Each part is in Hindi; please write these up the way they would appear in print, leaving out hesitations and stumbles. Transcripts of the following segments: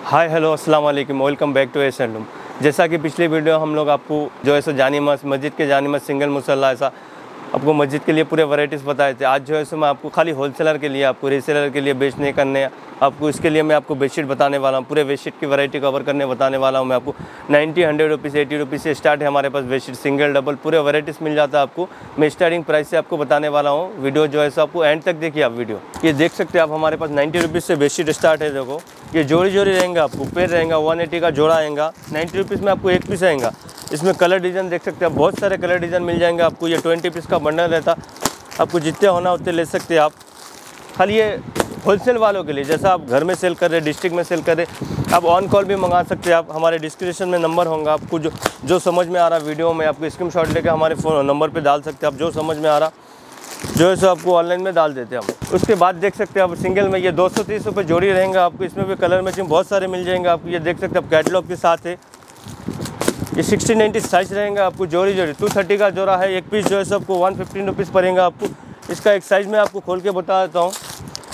हाय हेलो अस्सलाम वालेकुम, welcome back to S handloom. जैसा कि पिछली वीडियो हम लोग आपको जो है सो जानी मस्जिद के जानी सिंगल मुसल्ला ऐसा आपको मस्जिद के लिए पूरे वैराइटीज़ बताए थे। आज जो है सो मैं आपको खाली होलसेलर के लिए, आपको रीसेलर के लिए बेचने करने, आपको इसके लिए मैं आपको बेडशीट बताने वाला हूँ। पूरे बेडशीट की वैरायटी कवर करने बताने वाला हूँ मैं आपको। 90, 100 रुपीज़, 80 रुपीज़ से स्टार्ट है हमारे पास बेडशीट, सिंगल डबल पूरे वैराइटीज़ मिल जाता है आपको। मैं स्टार्टिंग प्राइस से आपको बताने वाला हूँ। वीडियो जो है सो आपको एंड तक देखिए आप वीडियो। ये देख सकते हैं आप, हमारे पास 90 रुपीज़ से बेडशीट स्टार्ट है। देखो ये जोड़ी रहेंगा, आपको पेड़ रहेगा, 180 का जोड़ा आएगा। 90 रुपीज़ में आपको एक पीस आएगा। इसमें कलर डिज़ाइन देख सकते हैं, बहुत सारे कलर डिज़ाइन मिल जाएंगे आपको। ये 20 पीस का बंडल रहता, आपको जितने होना उतने ले सकते हैं आप। खाली ये होलसेल वालों के लिए, जैसा आप घर में सेल कर रहे, डिस्ट्रिक्ट में सेल कर रहे, आप ऑन कॉल भी मंगा सकते हैं आप। हमारे डिस्क्रिप्शन में नंबर होगा, आपको जो समझ में आ रहा वीडियो में आपको स्क्रीनशॉट लेके हमारे फ़ोन नंबर पे डाल सकते हैं आप। जो समझ में आ रहा जो है सो आपको ऑनलाइन में डाल देते हैं हम। उसके बाद देख सकते हैं आप सिंगल में ये 230 रुपये जोड़ी रहेंगे आपको। इसमें भी कलर मैचिंग बहुत सारे मिल जाएंगे आपको। ये देख सकते हैं आप, कैटलॉग के साथ है। ये 60-90 साइज़ रहेगा आपको। जोड़ी 230 का जोड़ा है। एक पीस जो है सो आपको 115 रुपीज़ पड़ेगा आपको। इसका एक साइज़ मैं आपको खोल के बता देता हूँ।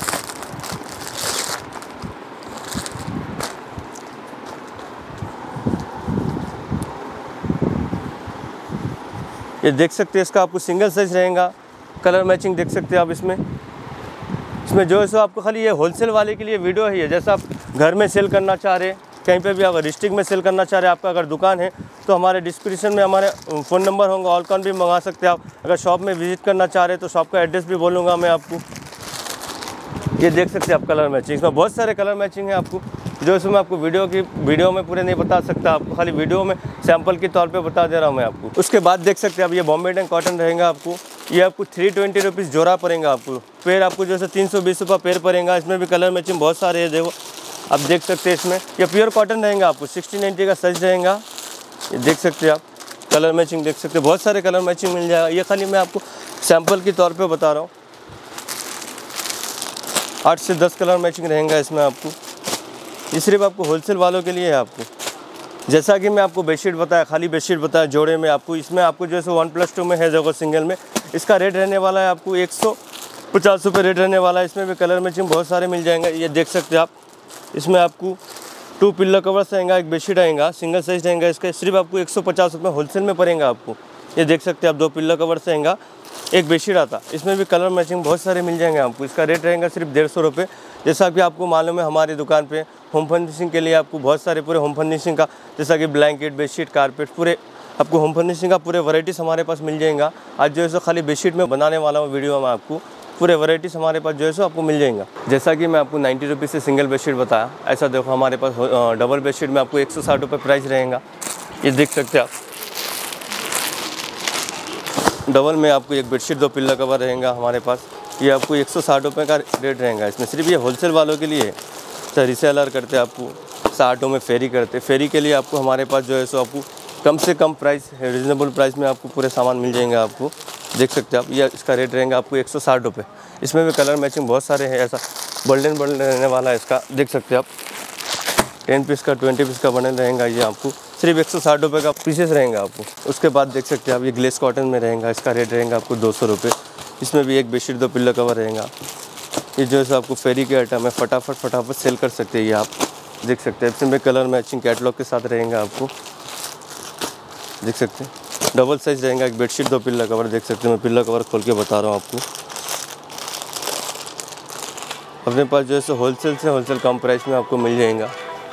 ये देख सकते हैं, इसका आपको सिंगल साइज़ रहेगा। कलर मैचिंग देख सकते हैं आप। इसमें जो है सो आपको खाली ये होलसेल वाले के लिए वीडियो है। ये जैसा आप घर में सेल करना चाह रहे, कहीं पे भी अगर डिस्ट्रिक्ट में सेल करना चाह रहे, आपका अगर दुकान है तो हमारे डिस्क्रिप्शन में हमारे फ़ोन नंबर होंगे, ऑल कॉन भी मंगा सकते हैं आप। अगर शॉप में विजिट करना चाह रहे तो शॉप का एड्रेस भी बोलूँगा मैं आपको। ये देख सकते हैं आप कलर मैचिंग, इसमें बहुत सारे कलर मैचिंग है आपको। जो इसमें आपको वीडियो में पूरे नहीं बता सकता, आपको खाली वीडियो में सैंपल के तौर पे बता दे रहा हूँ मैं आपको। उसके बाद देख सकते हैं आप, ये बॉम्बे एंड कॉटन रहेगा आपको। ये आपको 320 रुपीज़ जोड़ा पड़ेगा आपको। पेड़ आपको जो है 320 रुपये पेड़ पड़ेगा। इसमें भी कलर मैचिंग बहुत सारे है, देखो आप देख सकते हैं। इसमें ये प्योर कॉटन रहेगा आपको। 60-90 का साइज रहेगा। ये देख सकते हैं आप, कलर मैचिंग देख सकते हैं, बहुत सारे कलर मैचिंग मिल जाएगा। ये खाली मैं आपको सैंपल के तौर पे बता रहा हूँ। 8 से 10 कलर मैचिंग रहेगा इसमें आपको। ये सिर्फ आपको होलसेल वालों के लिए है आपको। जैसा कि मैं आपको बेडशीट बताया, खाली बेडशीट बताया जोड़े में आपको। इसमें आपको जो है 1+2 में है, देखो सिंगल में। इसका रेट रहने वाला है आपको 150 रुपये रेट रहने वाला है। इसमें भी कलर मैचिंग बहुत सारे मिल जाएंगे। ये देख सकते हैं आप, इसमें आपको 2 पिल्लो कवर्स आएगा, एक बेडशीट आएगा, सिंगल साइज रहेगा। इसका सिर्फ आपको 150 रुपये होलसेल में पड़ेगा आपको। ये देख सकते हैं आप, 2 पिल्लो कवर्स आएगा, एक बेडशीट आता। इसमें भी कलर मैचिंग बहुत सारे मिल जाएंगे आपको। इसका रेट रहेगा सिर्फ 150 रुपये। जैसा कि आपको मालूम है, हमारी दुकान पे होम फर्निशिंग के लिए आपको बहुत सारे पूरे होम फर्निशिंग का, जैसा कि ब्लैंकेट, बेडशीट, कारपेट, पूरे आपको होम फर्निशिंग का पूरे वैराइटीज़ हमारे पास मिल जाएगा। आज जो है सो खाली बेडशीट में बनाने वाला हूँ वीडियो में आपको। पूरे वैराइटीज़ हमारे पास जो है सो आपको मिल जाएगा। जैसा कि मैं आपको 90 रुपीज़ से सिंगल बेडशीट बताया, ऐसा देखो हमारे पास डबल बेडशीट में आपको 160 रुपये प्राइस रहेगा। ये देख सकते हैं आप, डबल में आपको एक बेडशीट, 2 पिल्लो कवर रहेगा हमारे पास। ये आपको 160 रुपये का रेट रहेगा। इसमें सिर्फ ये होलसेल वालों के लिए है। तो रीसेलर करते आपको, साटों में फेरी करते, फेरी के लिए आपको हमारे पास जो है सो आपको कम से कम प्राइस है, रिजनेबल प्राइस में आपको पूरे सामान मिल जाएंगे आपको। देख सकते हैं आप, ये इसका रेट रहेगा आपको 160 रुपये। इसमें भी कलर मैचिंग बहुत सारे हैं। ऐसा बंडल रहने वाला है इसका, देख सकते हैं आप। 10 पीस का, 20 पीस का बंडल रहेगा। ये आपको सिर्फ 160 रुपये का पीसेस रहेगा आपको। उसके बाद देख सकते हैं आप, ये ग्लेस कॉटन में रहेगा। इसका रेट रहेगा आपको 200 रुपये। इसमें भी एक बेडशीट, 2 पिल्लो कवर रहेगा। ये जो है सो आपको फेरी के आइटम है, फटाफट सेल कर सकते हैं। ये आप देख सकते हैं, इसमें कलर मैचिंग कैटलॉग के साथ रहेगा आपको। देख सकते हैं, डबल साइज रहेगा, एक बेडशीट, 2 पिल्लो कवर। देख सकते हैं, मैं पिल्लो कवर खोल के बता रहा हूँ आपको। अपने पास जो है सो होलसेल से होलसेल कम प्राइस में आपको मिल जाएगा।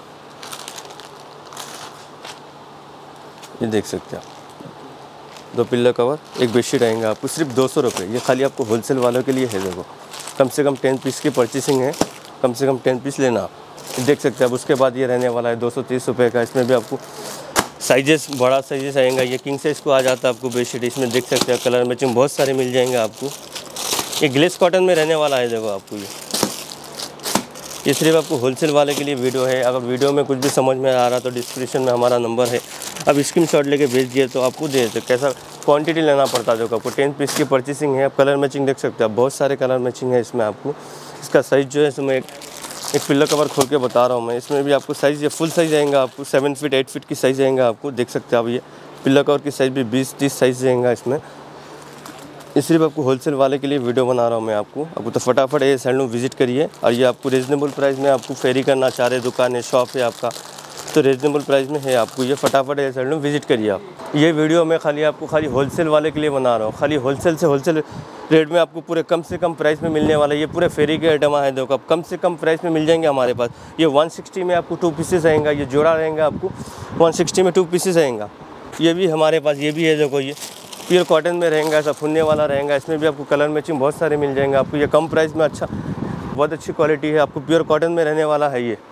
ये देख सकते हैं आप, 2 पिल्लो कवर, एक बेडशीट आएगा आपको सिर्फ 200 रुपये। ये खाली आपको होलसेल वालों के लिए है। देखो कम से कम 10 पीस की परचेसिंग है, कम से कम 10 पीस लेना आप। देख सकते हैं आप। उसके बाद ये रहने वाला है 230 रुपये का। इसमें भी आपको साइजेस, बड़ा साइजेस आएगा। ये किंग साइज़ को आ जाता है आपको बेडशीट। इसमें देख सकते हैं कलर मैचिंग बहुत सारे मिल जाएंगे आपको। ये ग्लेस कॉटन में रहने वाला है। देखो आपको ये सिर्फ आपको होलसेल वाले के लिए वीडियो है। अगर वीडियो में कुछ भी समझ में आ रहा तो डिस्क्रिप्शन में हमारा नंबर है, अब स्क्रीनशॉट लेके भेज दिए तो आपको दे देते। कैसा क्वांटिटी लेना पड़ता है, देखो आपको 10 पीस की परचेसिंग है। आप कलर मैचिंग देख सकते हैं, आप बहुत सारे कलर मैचिंग है इसमें आपको। इसका साइज़ जो है इसमें एक पिल्लो कवर खोल के बता रहा हूँ मैं। इसमें भी आपको साइज़, ये फुल साइज़ आएगा आपको, 7 फीट 8 फीट की साइज़ आएगा आपको। देख सकते हैं आप, ये पिल्लो कवर की साइज़ भी 20-30 साइज़ आएगा इसमें। ये सिर्फ आपको होलसेल वाले के लिए वीडियो बना रहा हूँ मैं आपको तो फटाफट ये हैंडलूम विजिट करिए। और ये आपको रीज़नेबल प्राइस में आपको फेरी करना चाह रहे दुकान है, शॉप है आपका, तो रीज़नेबल प्राइस में है आपको। ये फटाफट ये हैंडलूम विजिट करिए आप। ये वीडियो मैं खाली होलसेल वाले के लिए बना रहा हूँ। खाली होलसेल से होलसेल रेट में आपको पूरे कम से कम प्राइस में मिलने वाला है। ये पूरे फेरी के आइटम है, देखो आप कम से कम प्राइस में मिल जाएंगे हमारे पास। ये 160 में आपको 2 पीसेस आएगा, ये जोड़ा रहेगा आपको 160 में 2 पीसेस आएगा। ये भी हमारे पास ये भी है, देखो ये प्योर कॉटन में रहेगा, ऐसा फुनने वाला रहेगा। इसमें भी आपको कलर मैचिंग बहुत सारे मिल जाएंगे आपको। ये कम प्राइस में अच्छा, बहुत अच्छी क्वालिटी है, आपको प्योर कॉटन में रहने वाला है ये।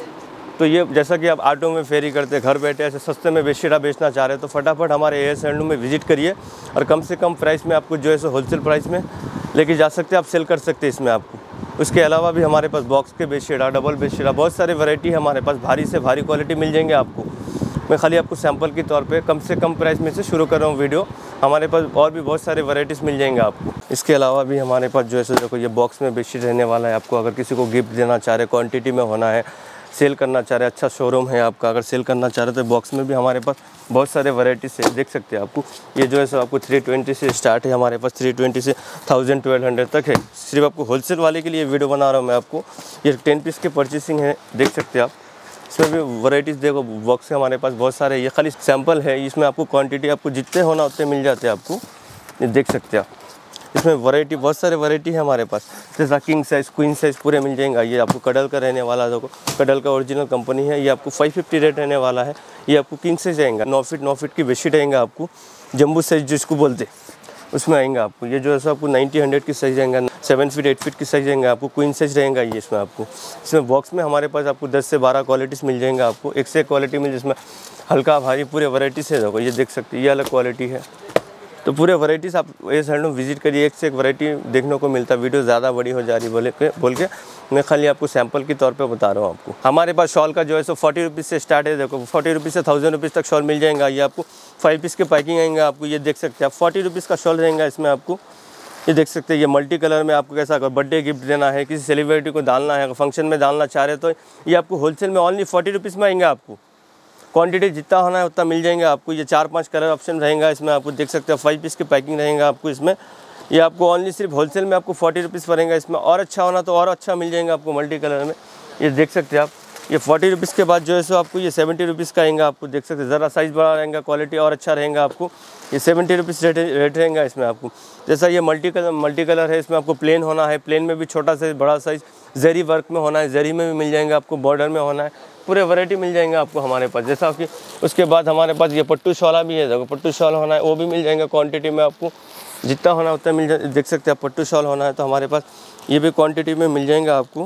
तो ये जैसा कि आप ऑटो में फेरी करते घर बैठे ऐसे सस्ते में बेडशीट बेचना चाह रहे हैं तो फटाफट हमारे एएस हैंडलूम में विजिट करिए और कम से कम प्राइस में आपको जो है सो होलसेल प्राइस में लेके जा सकते हैं, आप सेल कर सकते हैं इसमें आपको। उसके अलावा भी हमारे पास बॉक्स के बेडशीट, डबल बेडशीट, बहुत सारी वैरायटी है हमारे पास, भारी से भारी क्वालिटी मिल जाएंगे आपको। मैं खाली आपको सैंपल के तौर पे कम से कम प्राइस में से शुरू कर रहा हूँ वीडियो। हमारे पास और भी बहुत सारे वैरायटीज़ मिल जाएंगे आपको। इसके अलावा भी हमारे पास जो है सो देखो ये बॉक्स में बेडशीट रहने वाला है आपको। अगर किसी को गिफ्ट देना चाह रहे, क्वांटिटी में होना है, सेल करना चाह रहे, अच्छा शोरूम है आपका, अगर सेल करना चाह रहे तो बॉक्स में भी हमारे पास बहुत सारे वैरायटीज़ है, देख सकते हैं आपको। ये जो है सो आपको 320 से स्टार्ट है हमारे पास, 320 से 1000-1200 तक है। सिर्फ आपको होलसेल वाले के लिए वीडियो बना रहा हूँ मैं आपको। ये 10 पीस के परचेसिंग है, देख सकते हैं आप। इसमें भी वैराइटीज़ देखो, बॉक्स के हमारे पास बहुत सारे। ये खाली सैंपल है, इसमें आपको क्वांटिटी आपको जितने होना उतने मिल जाते हैं आपको, ये देख सकते हैं आप। इसमें वैरायटी बहुत सारे वैरायटी है हमारे पास, जैसा किंग साइज़, क्वीन साइज़ पूरे मिल जाएंगे। ये आपको कडल का रहने वाला, देखो कडल का ओरिजिनल कंपनी है। ये आपको 550 रेट रहने वाला है। ये आपको किंग साइज़ आएगा, 9 फीट की बेडशीट आएगा आपको। जम्बू साइज़ जिसको बोलते उसमें आएगा आपको। ये जो है सो आपको 90-100 की साइज़ आएगा, 7 फीट 8 फीट की साइज़ आएगा आपको। क्वीन साइज़ रहेगा ये इसमें आपको। इसमें बॉक्स में हमारे पास आपको 10 से 12 क्वालिटीज़ मिल जाएंगे आपको। एक से एक क्वालिटी मिल, जिसमें हल्का भारी पूरे वैरायटी से देखो, ये देख सकते हैं, ये अलग क्वालिटी है। तो पूरे वैराइटीज़ आप एएस हैंडलूम विजिट करिए, एक से एक वैरायटी देखने को मिलता है। वीडियो ज़्यादा बड़ी हो जा रही बोल के मैं खाली आपको सैंपल के तौर पे बता रहा हूँ आपको। हमारे पास शॉल का जो है सो 40 रुपीज़ से स्टार्ट है, देखो 40 रुपीज़ से 1000 रुपीज़ तक शॉल मिल जाएगा। ये आपको 5 पीस के पैकिंग आएंगे आपको, ये देख सकते हैं आप। 40 रुपीज़ का शॉल रहेगा इसमें आपको, ये देख सकते हैं। ये मल्टी कलर में आपको कैसा, अगर बर्थडे गिफ्ट देना है, किसी सेलिब्रिटी को डालना है, अगर फंक्शन में डालना चाह रहे तो ये आपको होलसेल में ओनली 40 रुपीज़ में आएंगे आपको। क्वांटिटी जितना होना है उतना मिल जाएंगे आपको। ये 4-5 कलर ऑप्शन रहेगा इसमें, आपको देख सकते हो। 5 पीस की पैकिंग रहेगा आपको इसमें। ये आपको ओनली सिर्फ होलसेल में आपको 40 रुपीज़ पड़ेगा इसमें। और अच्छा होना तो और अच्छा मिल जाएगा आपको मल्टी कलर में, ये देख सकते हैं आप। ये 40 रुपीज़ के बाद जो है सो आपको ये 70 रुपीज़ का आएगा आपको, देख सकते हैं। ज़रा साइज़ बड़ा रहेगा, क्वालिटी और अच्छा रहेगा आपको। ये 70 रुपीज़ रेट रहेगा इसमें आपको। जैसा ये मल्टी कलर है, इसमें आपको प्लेन होना है, प्लेन में भी छोटा साइज़ बड़ा साइज़, जरी वर्क में होना है, जरी में भी मिल जाएंगे आपको, बॉर्डर में होना है, पूरे वैरायटी मिल जाएंगे आपको हमारे पास। जैसा कि उसके बाद हमारे पास ये पट्टू शॉला भी है, देखो पट्टू शॉल होना है वो भी मिल जाएंगे क्वांटिटी में आपको। जितना होना उतना मिल जाए, देख सकते हैं आप। पट्टू शॉल होना है तो हमारे पास ये भी क्वांटिटी में मिल जाएंगे आपको,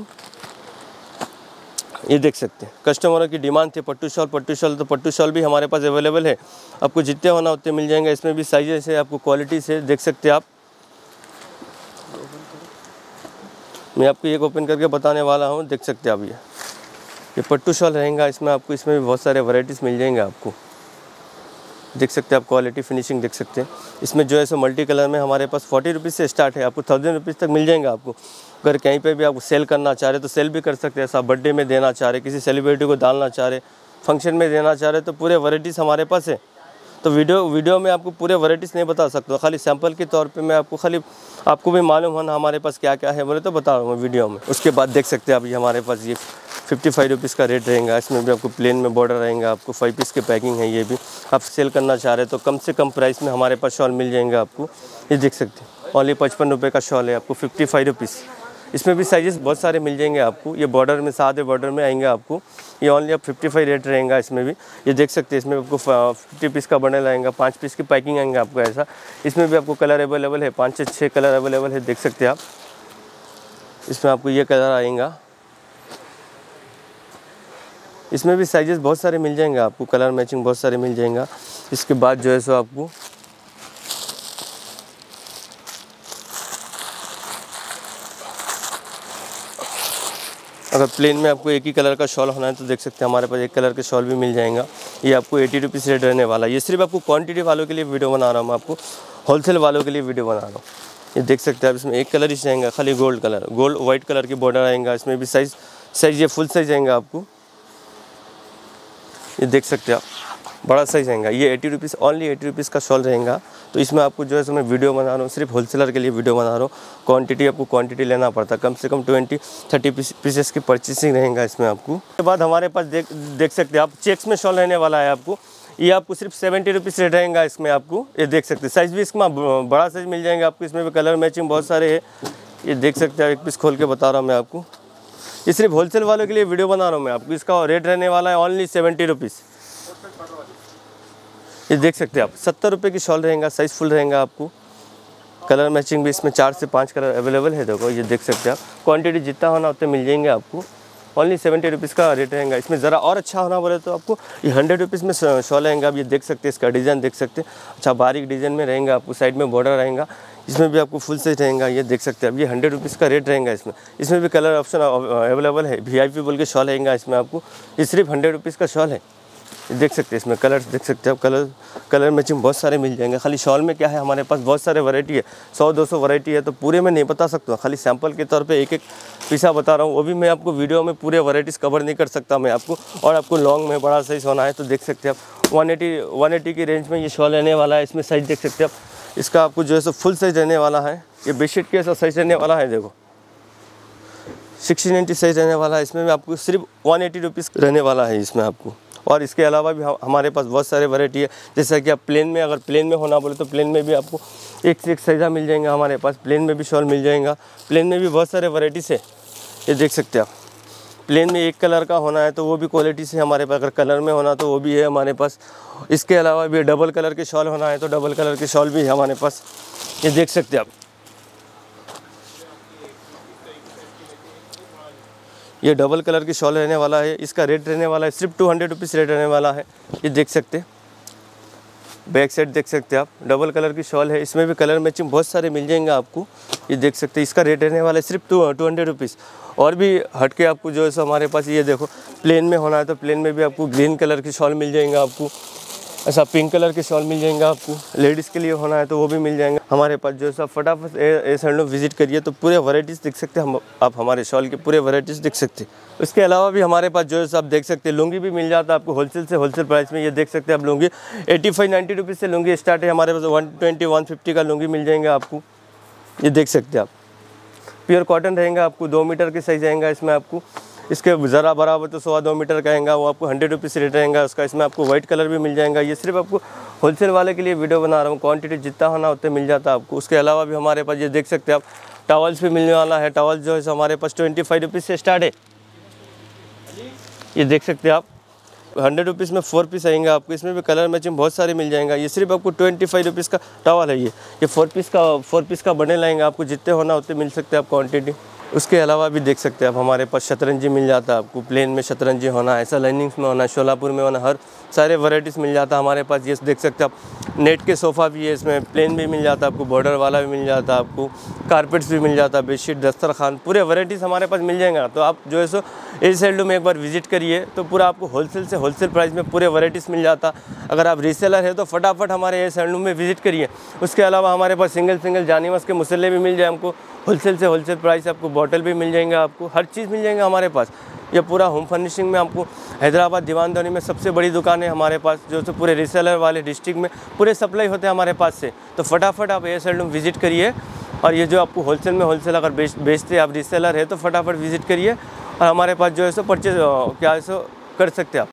ये देख सकते हैं। कस्टमरों की डिमांड थी पट्टू शॉल तो पट्टू शॉल भी हमारे पास अवेलेबल है। आपको जितने होना उतने मिल जाएंगे। इसमें भी साइजेस है आपको, क्वालिटी से देख सकते हैं आप। मैं आपको एक ओपन करके बताने वाला हूँ, देख सकते हैं आप। ये पट्टू शॉल रहेगा इसमें आपको। इसमें भी बहुत सारे वैरायटीज़ मिल जाएंगे आपको, देख सकते हैं आप। क्वालिटी फिनिशिंग देख सकते हैं। इसमें जो है सो मल्टी कलर में हमारे पास 40 रुपीज़ से स्टार्ट है, आपको 1000 रुपीज़ तक मिल जाएंगे आपको। अगर कहीं पे भी आप सेल करना चाह रहे तो सेल भी कर सकते हैं। ऐसा बर्थडे में देना चाह रहे, किसी सेलिब्रिटी को डालना चाह रहे, फंक्शन में देना चाह रहे, तो पूरे वैरायटीज़ हमारे पास है। तो वीडियो में आपको पूरे वैरायटीज़ नहीं बता सकता, खाली सैंपल के तौर पे मैं आपको खाली आपको भी मालूम होना हमारे पास क्या क्या है बोले तो बता रहा हूँ वीडियो में। उसके बाद देख सकते हैं आप, ये हमारे पास ये 55 रुपीज़ का रेट रहेगा। इसमें भी आपको प्लेन में बॉर्डर रहेगा आपको। 5 पीस की पैकिंग है। ये भी आप सेल करना चाह रहे तो कम से कम प्राइस में हमारे पास शॉल मिल जाएंगे आपको, ये देख सकते हैं। ओनली 55 रुपये का शॉल है आपको, 55 रुपीज़। इसमें भी साइजेस बहुत सारे मिल जाएंगे आपको। ये बॉर्डर में, सादे बॉर्डर में आएंगे आपको। ये ओनली आप 55 रेट रहेगा इसमें भी, ये देख सकते हैं। इसमें आपको 50 पीस का बंडल आएगा, 5 पीस की पैकिंग आएंगे आपको ऐसा। इसमें भी आपको कलर अवेलेबल है, 5 से 6 कलर अवेलेबल है, देख सकते हैं आप। इसमें आपको ये कलर आएगा। इसमें भी साइजेस बहुत सारे मिल जाएंगे आपको, कलर मैचिंग बहुत सारे मिल जाएगा। इसके बाद जो है सो आपको अगर प्लेन में आपको एक ही कलर का शॉल होना है तो देख सकते हैं हमारे पास एक कलर के शॉल भी मिल जाएगा। ये आपको 80 रुपीज़ रेट रहने वाला है। ये सिर्फ आपको क्वांटिटी वालों के लिए वीडियो बना रहा हूँ मैं, आपको होलसेल वालों के लिए वीडियो बना रहा हूँ। ये देख सकते हैं आप। इसमें एक कलर ही रहेगा खाली, गोल्ड वाइट कलर की बॉर्डर आएगा। इसमें भी साइज़ ये फुल साइज़ आएगा आपको, ये देख सकते हैं आप। बड़ा साइज रहेगा। ये 80 रुपीज़, ओनली 80 रुपीज़ का शॉल रहेगा। तो इसमें आपको जो है सो मैं वीडियो बना रहा हूँ, सिर्फ होलसेलर के लिए वीडियो बना रहा हूँ। क्वांटिटी आपको क्वांटिटी लेना पड़ता है, कम से कम 20-30 पीसेस की परचेसिंग रहेगा इसमें आपको। उसके बाद हमारे पास देख सकते हैं आप, चेक्स में शॉल रहने वाला है आपको। ये आपको सिर्फ 70 रुपीज़ रेट रहेगा इसमें आपको। ये देख सकते हैं, साइज़ भी इसमें बड़ा साइज़ मिल जाएगा आपको। इसमें भी कलर मैचिंग बहुत सारे है। ये देख सकते हैं, एक पीस खोल के बता रहा हूँ मैं आपको। ये सिर्फ होलसेल वालों के लिए वीडियो बना रहा हूँ मैं आपको। इसका रेट रहने वाला है ओनली 70 रुपीज़। ये देख सकते हैं आप, 70 रुपये की शॉल रहेगा, साइज़ फुल रहेगा आपको। कलर मैचिंग भी इसमें 4 से 5 कलर अवेलेबल है। देखो ये देख सकते हैं आप, क्वांटिटी जितना होना उतने मिल जाएंगे आपको। ओनली 70 रुपीज़ का रेट रहेगा। इसमें ज़रा और अच्छा होना बोले तो आपको ये 100 रुपीज़ में शॉल रहेगा। आप ये देख सकते हैं, इसका डिज़ाइन देख सकते हैं, अच्छा बारीक डिज़ाइन में रहेगा आपको। साइड में बॉर्डर रहेगा, इसमें भी आपको फुल साइज रहेगा। ये देख सकते हैं आप, ये 100 रुपीज़ का रेट रहेगा इसमें। इसमें भी कलर ऑप्शन अवेलेबल है, VIP बोल के शॉल रहेगा इसमें आपको। ये सिर्फ 100 रुपीज़ का शॉल है। ये देख सकते हैं, इसमें कलर देख सकते हैं आप, कलर मैचिंग बहुत सारे मिल जाएंगे। खाली शॉल में क्या है, हमारे पास बहुत सारे वैरायटी है, 100-200 वैरायटी है। तो पूरे में नहीं बता सकता, खाली सैंपल के तौर पे एक एक पीसा बता रहा हूँ। वो भी मैं आपको वीडियो में पूरे वैराइटीज़ कवर नहीं कर सकता मैं आपको। और आपको लॉन्ग में बड़ा साइज़ होना है तो देख सकते हैं आप, 180 की रेंज में ये शॉल रहने वाला है। इसमें साइज़ देख सकते हैं आप, इसका आपको जो है सो फुल साइज़ रहने वाला है। ये बेडशीट के ऐसा साइज़ रहने वाला है, देखो 16-90 साइज़ रहने वाला है। इसमें भी आपको सिर्फ 180 रुपीज़ रहने वाला है इसमें आपको। और इसके अलावा भी हमारे पास बहुत सारे वैरायटी है। जैसा कि आप प्लेन में, अगर प्लेन में होना बोले तो प्लेन में भी आपको एक से एक साइज़ा मिल जाएगा हमारे पास। प्लेन में भी शॉल मिल जाएगा। प्लेन में भी बहुत सारे वैरायटीज़ है। ये देख सकते हैं आप, प्लेन में एक कलर का होना है तो वो भी क्वालिटी से हमारे पास। अगर कलर में होना तो वो भी है हमारे पास। इसके अलावा भी डबल कलर के शॉल होना है तो डबल कलर के शॉल भी है हमारे पास। ये देख सकते हैं आप, ये डबल कलर की शॉल रहने वाला है। इसका रेट रहने वाला है सिर्फ 200 रुपीज़ रेट रहने वाला है। ये देख सकते हैं, बैक साइड देख सकते हैं आप, डबल कलर की शॉल है। इसमें भी कलर मैचिंग बहुत सारे मिल जाएंगे आपको। ये देख सकते हैं, इसका रेट रहने वाला है सिर्फ 200 रुपीज़। और भी हटके आपको जो है सो हमारे पास, ये देखो प्लेन में होना है तो प्लेन में भी आपको ग्रीन कलर की शॉल मिल जाएंगे आपको। ऐसा पिंक कलर के शॉल मिल जाएंगे आपको। लेडीज़ के लिए होना है तो वो भी मिल जाएंगे हमारे पास। जो है सो फटाफट एस हैंडलूम विजिट करिए तो पूरे वैरायटीज़ देख सकते हैं आप, हमारे शॉल के पूरे वैरायटीज़ देख सकते हैं। उसके अलावा भी हमारे पास जो है सो आप देख सकते हैं, लुंगी भी मिल जाता है आपको होलसेल से होलसेल प्राइस में। ये देख सकते हैं आप, लुंगी 85-90 रुपीज़ से लुंगी स्टार्ट है हमारे पास। 120-150 का लुंगी मिल जाएंगे आपको। ये देख सकते हैं आप, प्योर कॉटन रहेगा आपको। 2 मीटर के साइज़ रहेगा इसमें आपको। इसके ज़रा बराबर तो 1.25-2 मीटर का रहेगा, वो आपको 100 रुपीज़ रेट रहेगा उसका। इसमें आपको वाइट कलर भी मिल जाएगा। ये सिर्फ आपको होलसेल वाले के लिए वीडियो बना रहा हूँ। क्वांटिटी जितना होना उतना मिल जाता है आपको। उसके अलावा भी हमारे पास ये देख सकते हैं आप, टॉवल्स भी मिलने वाला है। टॉवल जो है हमारे पास 25 रुपीज़ से स्टार्ट है। ये देख सकते हैं आप, 100 रुपीज़ में 4 पीस आएंगे आपको। इसमें भी कलर मैचिंग बहुत सारे मिल जाएगा। ये सिर्फ आपको 25 रुपीज़ का टॉवल है। ये 4 पीस का बने लाएंगे आपको। जितने होना उतने मिल सकते हैं आप क्वांटिटी। उसके अलावा भी देख सकते हैं आप, हमारे पास शतरंजी मिल जाता है आपको। प्लेन में शतरंजी होना है, ऐसा लाइनिंग्स में होना है, शोलापुर में होना, हर सारे वैरायटीज़ मिल जाता है हमारे पास। ये देख सकते हैं आप, नेट के सोफ़ा भी है इसमें। प्लेन भी मिल जाता है आपको, बॉर्डर वाला भी मिल जाता है आपको, कारपेट्स भी मिल जाता है, बेडशीट, दस्तरखान, पूरे वैरायटीज़ हमारे पास मिल जाएगा। तो आप जो है सो एस हैंडलूम में एक बार विजिट करिए तो पूरा आपको होलसेल से होलसेल प्राइस में पूरे वैरायटीज़ मिल जाता। अगर आप रीसेलर है तो फटाफट हमारे एस हैंडलूम में विजिट करिए। उसके अलावा हमारे पास सिंगल जानीमस के मुसल्ले भी मिल जाए हमको। होलसेल से होलसेल प्राइस आपको, बॉटल भी मिल जाएंगे आपको, हर चीज़ मिल जाएगा हमारे पास। ये पूरा होम फर्निशिंग में आपको हैदराबाद दीवानदानी में सबसे बड़ी दुकान है हमारे पास, जो तो पूरे रीसेलर वाले डिस्ट्रिक्ट में पूरे सप्लाई होते हैं हमारे पास से। तो फटाफट आप एस हैंडलूम विजिट करिए। और ये जो आपको होलसेल में होलसेल अगर बेचते आप रीसेलर है तो फटाफट विजिट करिए और हमारे पास जो है सो परचेज क्या है सो कर सकते हैं आप।